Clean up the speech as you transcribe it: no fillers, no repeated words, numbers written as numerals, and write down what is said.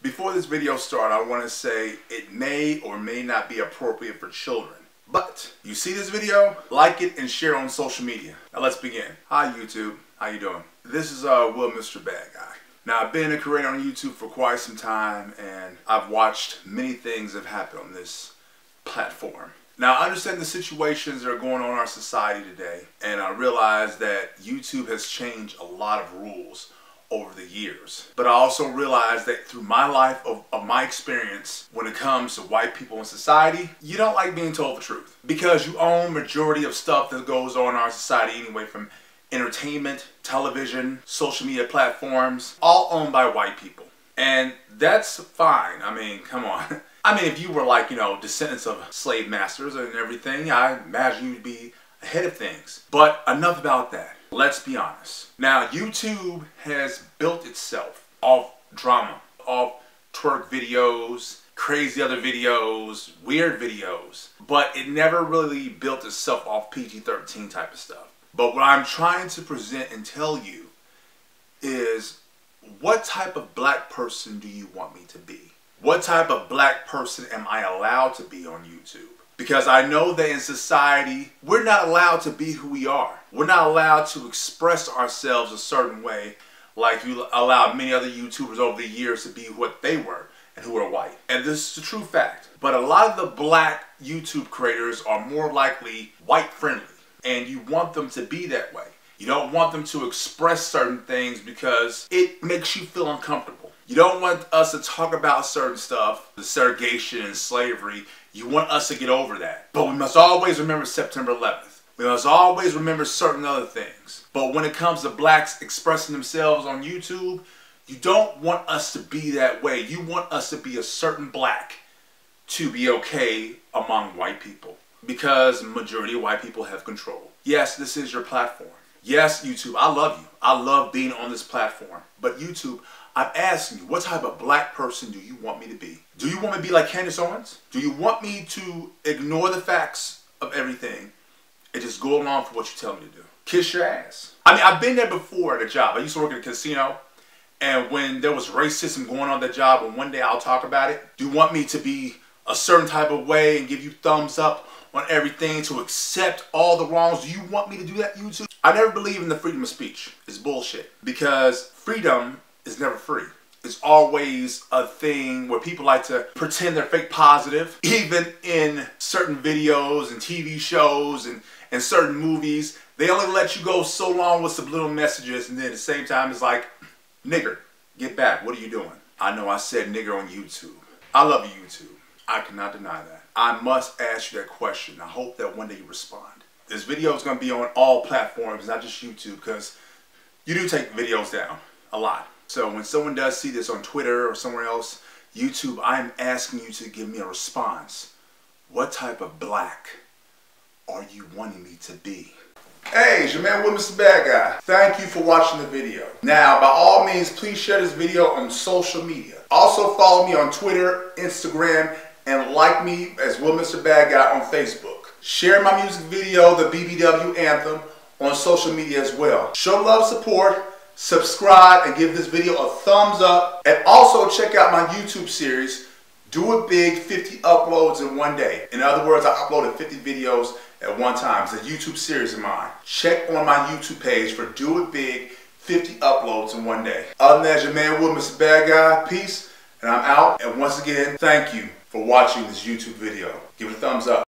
Before this video starts, I want to say it may or may not be appropriate for children. But you see this video, like it and share it on social media. Now let's begin. Hi YouTube, how you doing? This is Will Mr. Bad Guy. Now I've been a creator on YouTube for quite some time and I've watched many things that have happened on this platform. Now I understand the situations that are going on in our society today, and I realize that YouTube has changed a lot of rules over the years. But I also realize that through my life of my experience, when it comes to white people in society, you don't like being told the truth. Because you own majority of stuff that goes on in our society anyway, from entertainment, television, social media platforms, all owned by white people. And that's fine. I mean, come on. I mean, if you were like, descendants of slave masters and everything, I imagine you'd be ahead of things. But enough about that. Let's be honest. Now, YouTube has built itself off drama, off twerk videos, crazy other videos, weird videos, but it never really built itself off PG-13 type of stuff. But what I'm trying to present and tell you is, what type of black person do you want me to be? What type of black person am I allowed to be on YouTube? Because I know that in society, we're not allowed to be who we are. We're not allowed to express ourselves a certain way like you allowed many other YouTubers over the years to be what they were and who are white. And this is a true fact. But a lot of the black YouTube creators are more likely white friendly, and you want them to be that way. You don't want them to express certain things because it makes you feel uncomfortable. You don't want us to talk about certain stuff, the segregation and slavery. You want us to get over that. But we must always remember September 11th. We must always remember certain other things. But when it comes to blacks expressing themselves on YouTube, you don't want us to be that way. You want us to be a certain black to be okay among white people. Because the majority of white people have control. Yes, this is your platform. Yes, YouTube, I love you. I love being on this platform. But YouTube, I'm asking you, what type of black person do you want me to be? Do you want me to be like Candace Owens? Do you want me to ignore the facts of everything and just go along for what you tell me to do? Kiss your ass. I mean, I've been there before at a job. I used to work at a casino, and when there was racism going on at the job, and one day I'll talk about it, do you want me to be a certain type of way and give you thumbs up on everything, to accept all the wrongs? Do you want me to do that, YouTube? I never believe in the freedom of speech. It's bullshit. Because freedom is never free. It's always a thing where people like to pretend they're fake positive. Even in certain videos and TV shows and certain movies, they only let you go so long with subliminal messages, and then at the same time it's like, nigger, get back, what are you doing? I know I said nigger on YouTube. I love you, YouTube. I cannot deny that. I must ask you that question. I hope that one day you respond. This video is going to be on all platforms, not just YouTube, because you do take videos down a lot. So when someone does see this on Twitter or somewhere else, YouTube, I'm asking you to give me a response. What type of black are you wanting me to be? Hey, it's your man Will Mr. Bad Guy. Thank you for watching the video. Now, by all means, please share this video on social media. Also follow me on Twitter, Instagram, and like me as Will Mr. Bad Guy on Facebook. Share my music video, the BBW Anthem, on social media as well. Show love, support, subscribe, and give this video a thumbs up. And also check out my YouTube series, Do It Big, 50 uploads in one day. In other words, I uploaded 50 videos at one time. It's a YouTube series of mine. Check on my YouTube page for Do It Big, 50 uploads in one day. Other than that, your man Will, Mr. Bad Guy. Peace, and I'm out. And once again, thank you for watching this YouTube video. Give it a thumbs up.